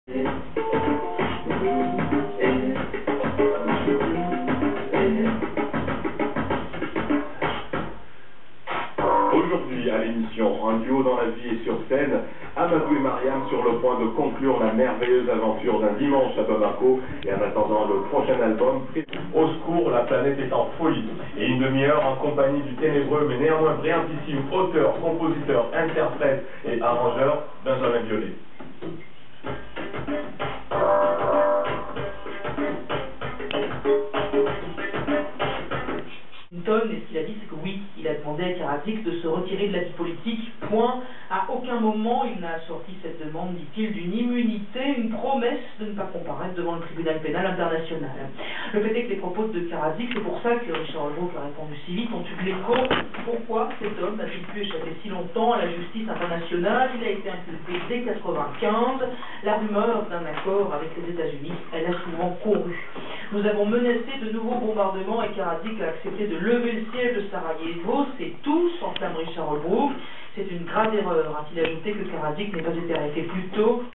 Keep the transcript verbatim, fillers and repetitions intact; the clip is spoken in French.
Aujourd'hui, à l'émission Un duo dans la vie et sur scène, Amadou et Mariam sur le point de conclure la merveilleuse aventure d'un dimanche à Bamako. Et en attendant le prochain album, au secours, la planète est en folie. Et une demi-heure en compagnie du ténébreux mais néanmoins brillantissime auteur, compositeur, interprète et arrangeur Benjamin Biolay. Et ce qu'il a dit, c'est que oui, il a demandé à Karadzic de se retirer de la vie politique, point. À aucun moment il n'a sorti cette demande, dit-il, d'une immunité, une promesse de ne pas comparaître devant le tribunal pénal international. Le fait est que les propos de Karadzic, c'est pour ça que Richard Holbrooke a répondu si vite, ont eu de l'écho. Pourquoi cet homme a-t-il pu échapper si longtemps à la justice internationale? Il a été inculpé dès mille neuf cent quatre-vingt-quinze. La rumeur d'un accord avec les États-Unis, elle a souvent couru. Nous avons menacé de nouveaux bombardements et Karadzic a accepté de lever le siège de Sarajevo, c'est tout, s'enflamme Richard Holbrooke. C'est une grave erreur, a-t-il ajouté, que Karadzic n'ait pas été arrêté plus tôt.